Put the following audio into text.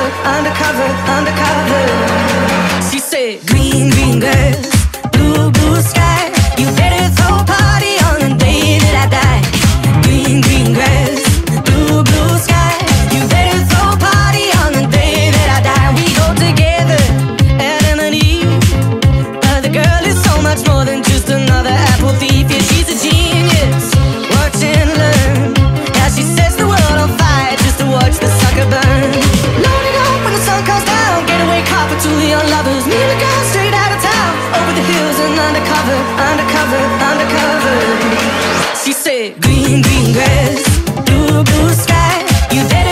undercover, undercover. She said, green, green grass, blue, blue sky. You better throw a party on the day that I die. Green, green grass, blue, blue sky. You better throw a party on the day that I die. We go together, Adam and Eve. But the girl is so much more than just another apple thief. Yeah, she's a genius. Watch and learn. Now she sets the world on fire just to watch the sucker burn. Loading up when the sun comes down. Getaway car for two young lovers. Me and the girl straight out of town. Over the hills and undercover, undercover, undercover. She said, green, green grass, blue, blue sky. You better